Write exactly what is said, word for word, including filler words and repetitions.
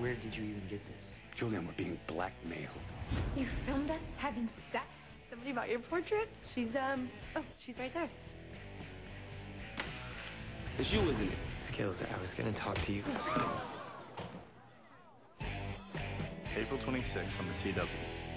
Where did you even get this? Julian, we're being blackmailed. You filmed us having sex? Somebody bought your portrait? She's, um, oh, she's right there. It's you, isn't it? Skills, I was gonna talk to you. April twenty-sixth on the C W.